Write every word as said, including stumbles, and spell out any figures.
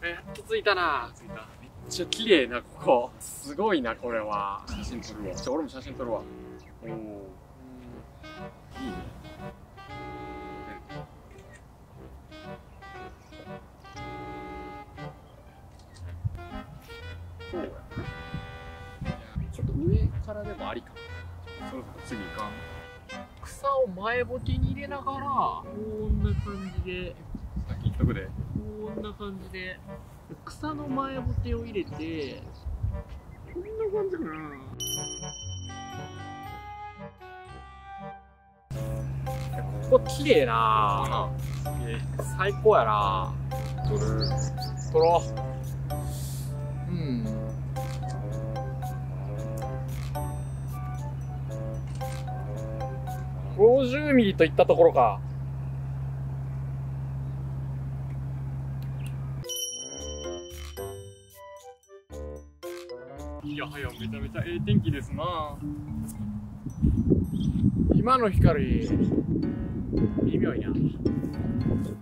やっと着いたな。着いた。めっちゃ綺麗な、ここ。すごいな、これは。写真撮るわ。じゃあ俺も写真撮るわ。おお。いいね。そうやな。ちょっと上からでもありかも。そろそろ次行かん。草を前ボケに入れながら、こんな感じで、さっき言っとくで。こんな感じで、草の前ボケを入れて、こんな感じかな。ここ綺麗なぁ。最高やなぁ。撮る。撮ろう。うん。ごじゅうミリといったところか。いやはや、めちゃめちゃええ天気ですな。今の光微妙いな。